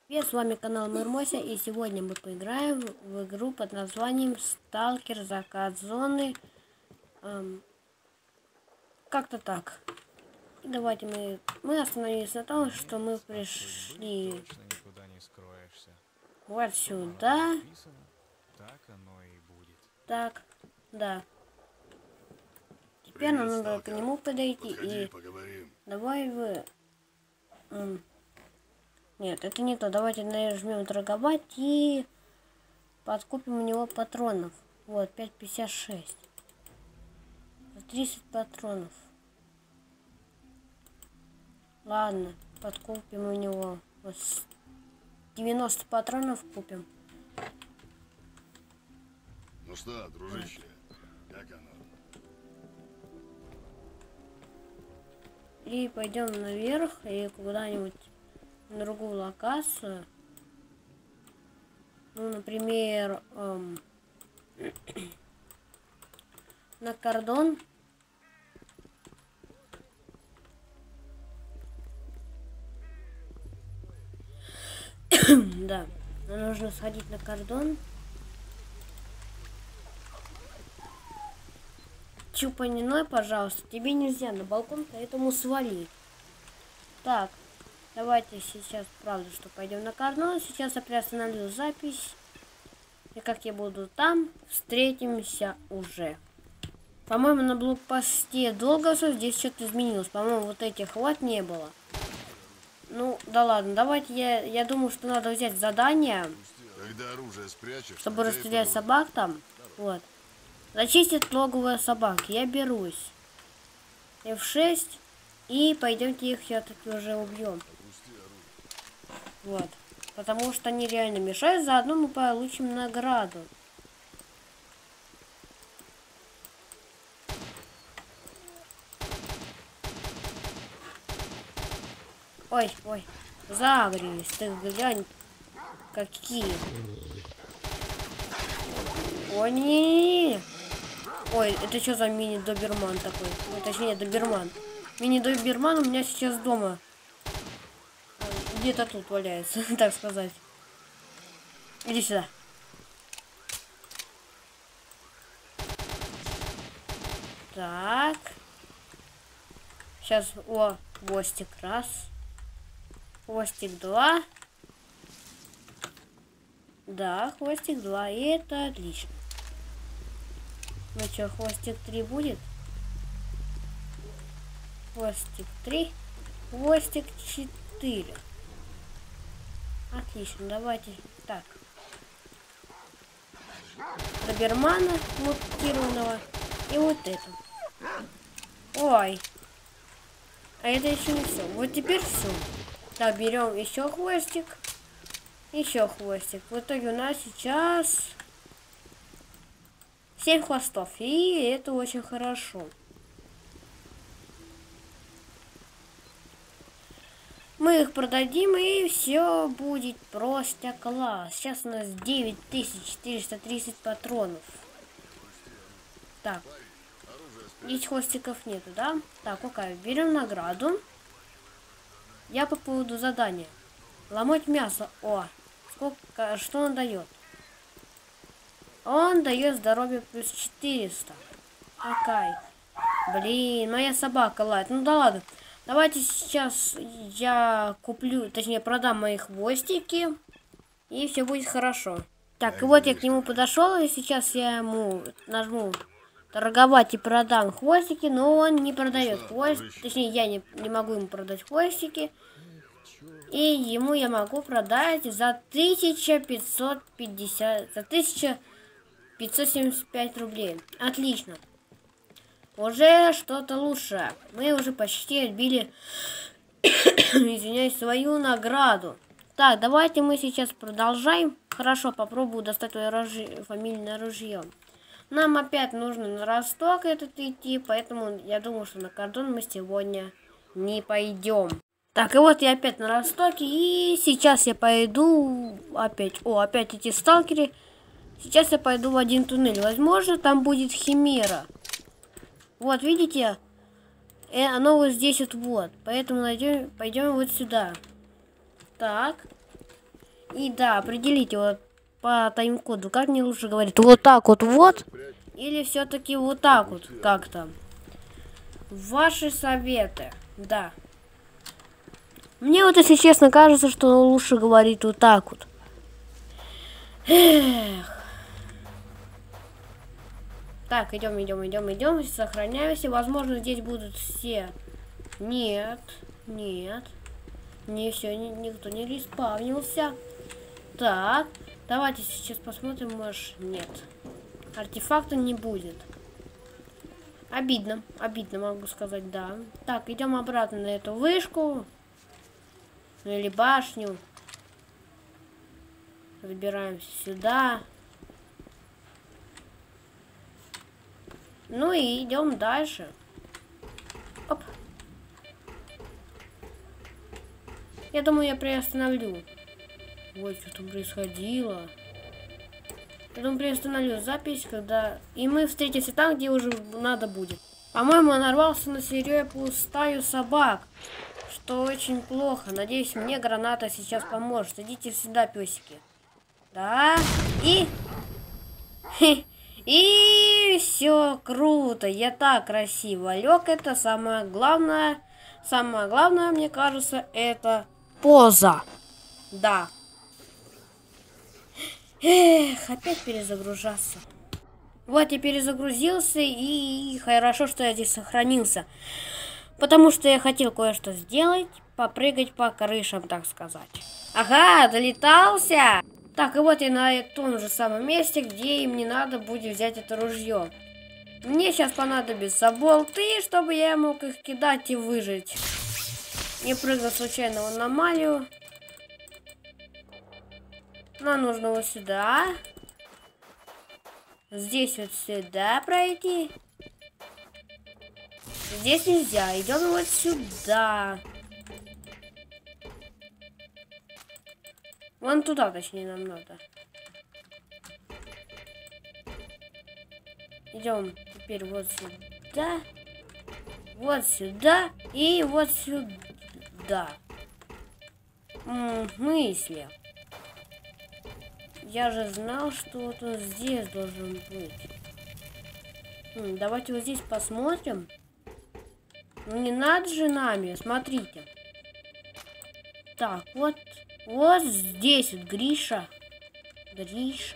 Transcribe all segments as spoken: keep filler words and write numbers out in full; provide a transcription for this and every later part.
Привет, с вами канал Мырмося, и сегодня мы поиграем в игру под названием Сталкер Закат Зоны. Эм, Как-то так. И давайте мы, мы остановились на том, что мы пришли вот сюда. Так оно и будет. Так, да. Теперь нам надо к нему подойти. Подходи, И поговорим. давай вы... М, Нет, это не то. Давайте нажмем торговать и подкупим у него патронов. Вот, пять пятьдесят шесть. тридцать патронов. Ладно, подкупим у него. Вот девяносто патронов купим. Ну что, дружище, как оно? И пойдем наверх и куда-нибудь на другую локацию. Ну, например, эм, на кордон. Да, нам нужно сходить на кордон. Чупаниной, пожалуйста, тебе нельзя на балкон, поэтому свали. Так, давайте сейчас, правда, что пойдем на кордон. Сейчас я приостановлю запись. И как я буду там, встретимся уже. По-моему, на блокпосте Долгосов здесь что-то изменилось. По-моему, вот этих вот не было. Ну, да ладно, давайте я, я думаю, что надо взять задание, Когда оружие спрячешь, чтобы надей расстрелять подругу. собак там. Вот. Зачистить логовые собаки. Я берусь. эф шесть. И пойдемте их все-таки уже убьем. Вот. Потому что они реально мешают. Заодно мы получим награду. Ой, ой. Загрелись. Ты глянь. Какие. Ой, не, не, не. Ой, это что за мини-доберман такой? Ну, точнее, доберман. Мини-доберман у меня сейчас дома. Где-то тут валяется, так сказать. Иди сюда. Так. Сейчас, о, хвостик раз. Хвостик два. Да, хвостик два. И это отлично. Ну что, хвостик три будет? Хвостик три. Хвостик четыре. Отлично, давайте. Так. Добермана мутированного. И вот это. Ой. А это еще не все. Вот теперь все. Так, берем еще хвостик. Еще хвостик. В итоге у нас сейчас семь хвостов. И это очень хорошо. Мы их продадим, и все будет просто класс. Сейчас у нас девять тысяч четыреста тридцать патронов. Так. Здесь хвостиков нету, да? Так, окей. Берем награду. Я по поводу задания. Ломать мясо. О, сколько, что он дает? Он дает здоровье плюс четыреста. Окей. Блин, моя собака лает. Ну да ладно. Давайте сейчас я куплю, точнее продам мои хвостики, и все будет хорошо. Так, и вот я к нему подошел, и сейчас я ему нажму торговать и продам хвостики, но он не продает хвостики, точнее я не, не могу ему продать хвостики, и ему я могу продать за тысячу пятьсот пятьдесят, за тысячу пятьсот семьдесят пять рублей. Отлично. Уже что-то лучше. Мы уже почти отбили, извиняюсь, свою награду. Так, давайте мы сейчас продолжаем. Хорошо, попробую достать твое оружие, фамильное ружье. Нам опять нужно на Росток этот идти, поэтому я думаю, что на кордон мы сегодня не пойдем. Так, и вот я опять на Ростоке, и сейчас я пойду опять... О, опять эти сталкеры. Сейчас я пойду в один туннель. Возможно, там будет химера. Вот, видите? И оно вот здесь вот вот. Поэтому найдем, пойдем вот сюда. Так. И да, определите вот по тайм-коду, как мне лучше говорить, вот так вот вот, или все-таки вот так вот как-то. Ваши советы, да. Мне вот, если честно, кажется, что лучше говорить вот так вот. Эх. Так, идем, идем, идем, идем, сохраняемся. Возможно, здесь будут все. Нет, нет, не все, ни, никто не респавнился. Так, давайте сейчас посмотрим, может, нет. Артефакта не будет. Обидно, обидно, могу сказать, да. Так, идем обратно на эту вышку. Или башню. Выбираемся сюда. Ну и идем дальше. Оп. Я думаю, я приостановлю. Вот что там происходило. Я думаю, приостановлю запись, когда... И мы встретимся там, где уже надо будет. По-моему, он нарвался на свирепую стаю собак. Что очень плохо. Надеюсь, мне граната сейчас поможет. Идите сюда, песики. Да. И... И все круто. Я так красиво лег. Это самое главное. Самое главное, мне кажется, это поза. Да. Эх, опять перезагружаться. Вот я перезагрузился, и хорошо, что я здесь сохранился. Потому что я хотел кое-что сделать. Попрыгать по крышам, так сказать. Ага, долетался. Так, и вот я на том же самом месте, где им не надо будет взять это ружье. Мне сейчас понадобятся болты, чтобы я мог их кидать и выжить. Не прыгнуть случайно в аномалию. Нам нужно вот сюда. Здесь вот сюда пройти. Здесь нельзя. Идем вот сюда. Вон туда, точнее, нам надо. Идем теперь вот сюда. Вот сюда. И вот сюда. М-м, мысли. Я же знал, что вот он здесь должен быть. М, давайте вот здесь посмотрим. Ну, не надо же нами, смотрите. Так, вот. Вот здесь вот Гриша. Гриша.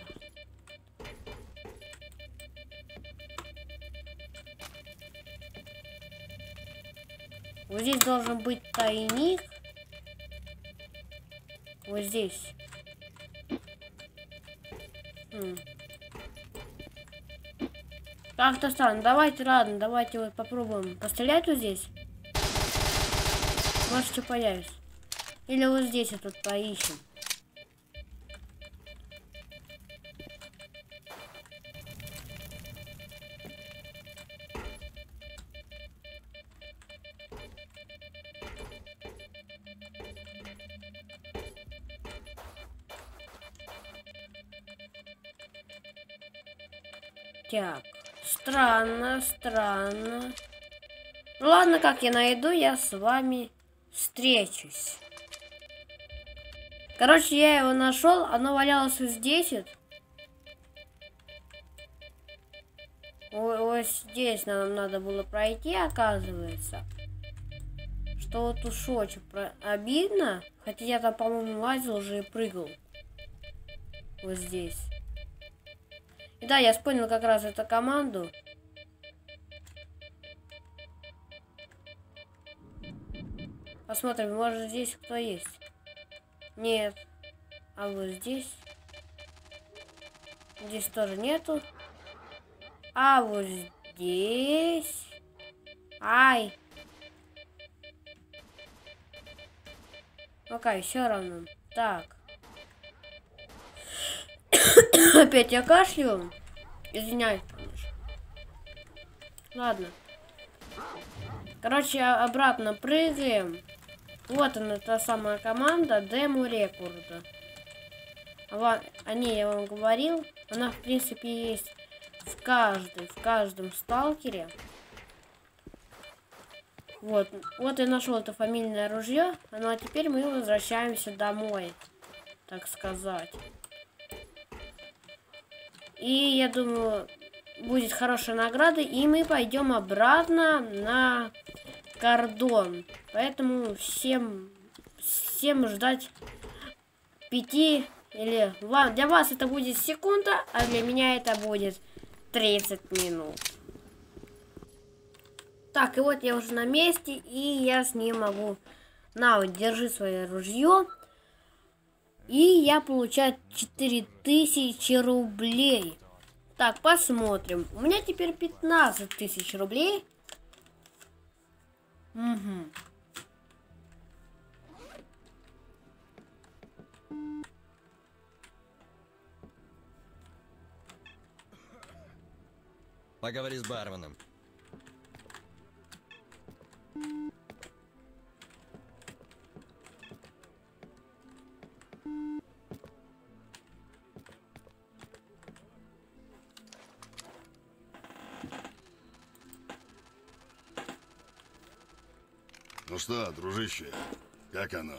Вот здесь должен быть тайник. Вот здесь. Хм. Как-то странно. Давайте, ладно, давайте вот попробуем пострелять вот здесь. Может, что появится. Или вот здесь вот тут поищем. Так, странно, странно. Ну ладно, как я найду, я с вами встречусь. Короче, я его нашел, оно валялось вот здесь вот. Вот, вот здесь нам надо было пройти, оказывается. Что вот уж очень обидно. Хотя я там, по-моему, лазил уже и прыгал. Вот здесь. И да, я вспомнил как раз эту команду. Посмотрим, может здесь кто есть. Нет. А вот здесь. Здесь тоже нету. А вот здесь. Ай. Окей, все равно. Так. Опять я кашляю. Извиняюсь, конечно. Ладно. Короче, обратно прыгаем. Вот она, та самая команда Демо Рекорда. О ней я вам говорил. Она, в принципе, есть в каждой, в каждом сталкере. Вот, вот я нашел это фамильное ружье. Ну а теперь мы возвращаемся домой. так сказать. И я думаю, будет хорошая награда, и мы пойдем обратно на кордон. Поэтому всем, всем ждать пяти или для вас это будет секунда, а для меня это будет тридцать минут. Так, и вот я уже на месте, и я с ним могу... На, вот, держи свое ружье. И я получаю четыре тысячи рублей. Так, посмотрим. У меня теперь пятнадцать тысяч рублей. Угу. Поговори с барменом. Ну что, дружище, как оно?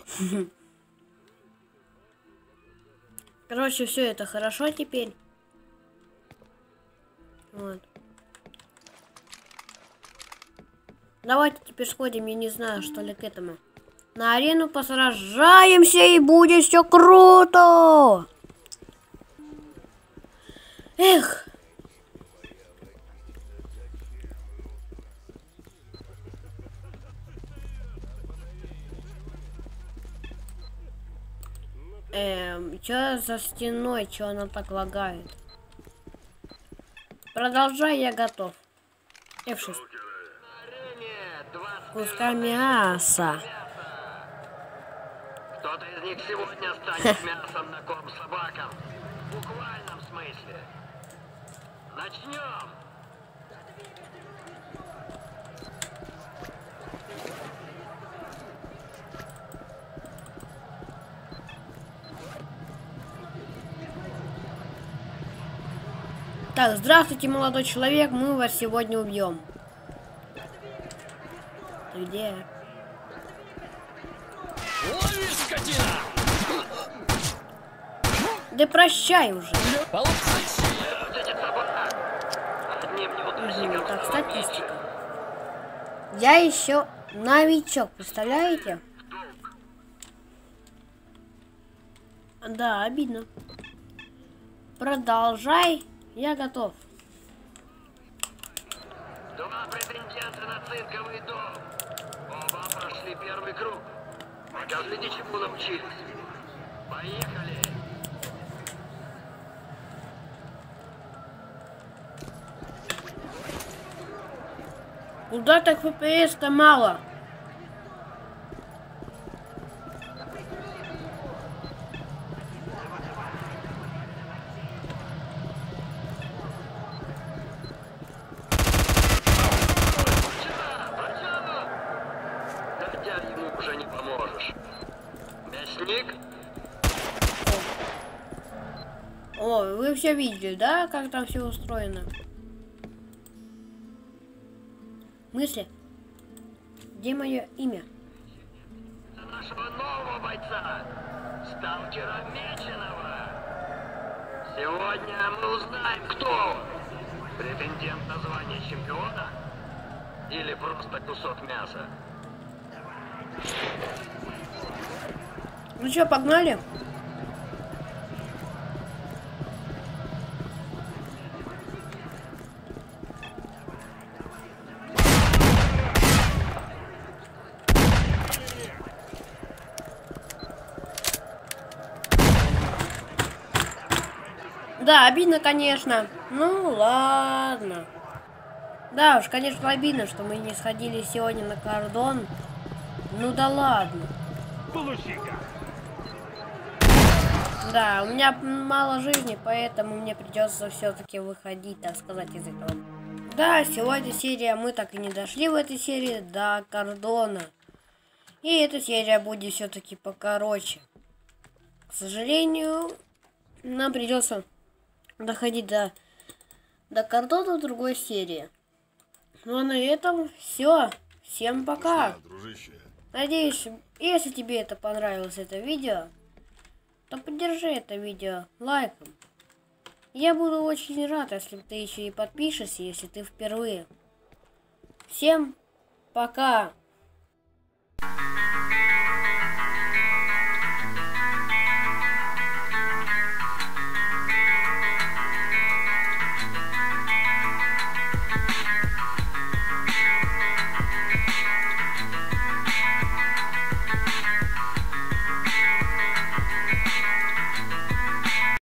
Короче, все это хорошо теперь. Вот. Давайте теперь сходим, я не знаю, что ли, к этому. На арену посражаемся, и будет все круто! Эх! Эм, чё за стеной, чё она так лагает? Продолжай, я готов. эф шесть. Куска мяса. Кто-то из них сегодня станет мясом на корм собакам. В буквальном смысле. Начнем. Так, здравствуйте, молодой человек, мы вас сегодня убьем. Ты где? Лови, скотина! Да прощай уже. Одним Угу, неудачником. так, статистика. Я еще новичок, представляете? Да, обидно. Продолжай, я готов. Два претендента на цинковый дом. Оба прошли первый круг. Покажите, чему научились. Поехали. Куда так эф пи эс-то мало? Хотя ему уже не поможешь. Мясник? О, вы все видели, да, как там все устроено? Мысли? Где мое имя? Нашего нового бойца. Сталкера Меченого. Сегодня мы узнаем, кто он. Претендент на звание чемпиона? Или просто кусок мяса? Ну что, погнали? Да, обидно, конечно. Ну, ладно. Да уж, конечно, обидно, что мы не сходили сегодня на кордон. Ну да ладно. Да, у меня мало жизни, поэтому мне придется все-таки выходить, так сказать, из этого. Да, сегодня серия, мы так и не дошли в этой серии до кордона. И эта серия будет все-таки покороче. К сожалению, нам придется доходить до, до кордона в другой серии. Ну а на этом все. Всем пока. Ну что, дружище, Надеюсь, если тебе это понравилось, это видео, то то поддержи это видео лайком. Я буду очень рад, если ты еще и подпишешься, если ты впервые. Всем пока!